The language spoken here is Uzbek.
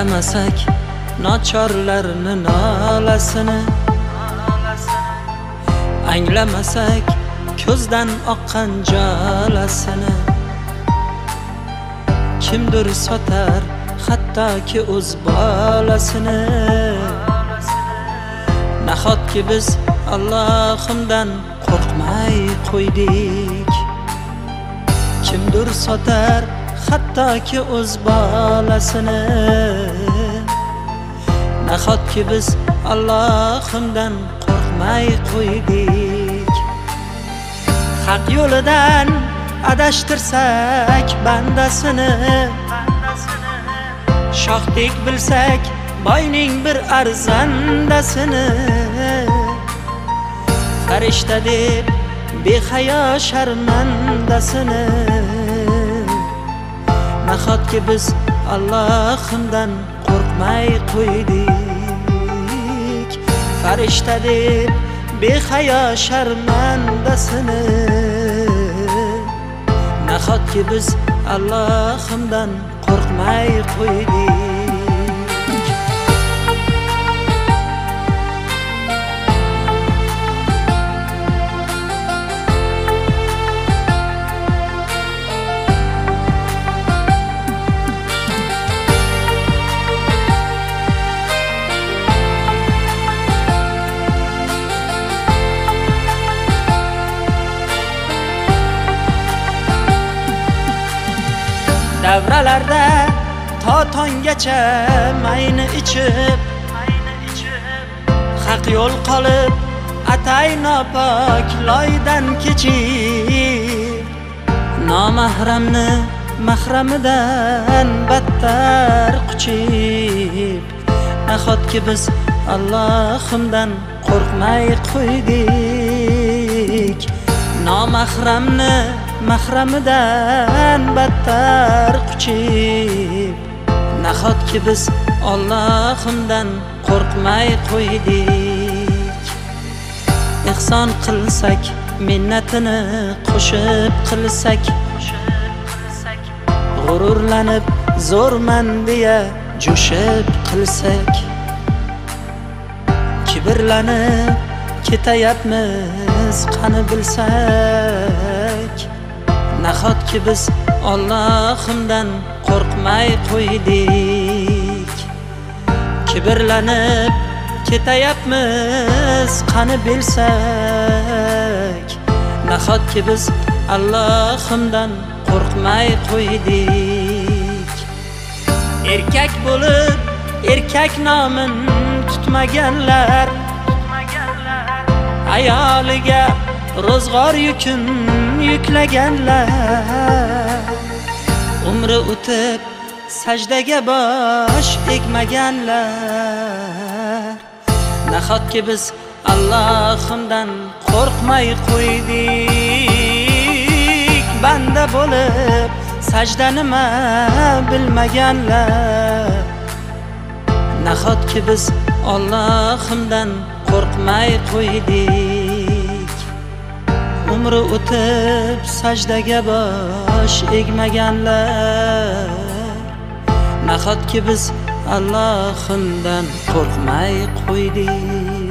Anglamasak nochorlarni nolasini, anglamasak ko'zdan oqqan jolasini. Kimdir sotar hattoki o'z bolasini. Nahotki biz Allohimdan qo'rqmay qo'ydik. Kimdir sotar hattoki o'z bolasini. Nahotki biz Allohimdan qo'rqmay qo'ydik. Haq yo'lidan adashtirsak bandasini, shohdek bilsak boyning bir arzandasini. Farishta deb behayo sharmandasini. Nahotki biz Allohimdan qo'rqmay qo'ydik. Farishta deb behayo sharmandasini. Nahotki biz Allohimdan qo'rqmay qo'ydik. Davralarda to tonggacha mayni ichib, haq yo'l qolib atay nopok loydan kechib, nomahramni mahramidan battar quchib. Nahotki biz Allohimdan qo'rqmay qo'ydik. Nomahramni mahramidan battar quchib. Nahotki biz Allohimdan qo'rqmay qo'ydik. Ihson qilsak, minnatini qo'shib qilsak, g'ururlanib zo'rman deya jo'shib qilsak, kibrlanib ketayapmiz qani bilsak. Nahotki biz Allohimdan qo'rqmay qo'ydik. Kibrlanib ketayapmiz qani bilsak. Nahotki biz Allohimdan qo'rqmay qo'ydik. Erkak bo'lib erkak nomin tutmaganlar, ayoliga ro'zg'or yukin yuklaganlar. Umri o'tib sajdaga bosh egmaganlar. Nahotki biz Allohimdan qo'rqmay qo'ydik. Banda bo'lib sajda nima bilmaganlar. Nahotki biz Allohimdan qo'rqmay qo'ydik. Umri o'tib sajdaga bosh egmaganlar. Nahotki biz Allohimdan qo'rqmay qo'ydik.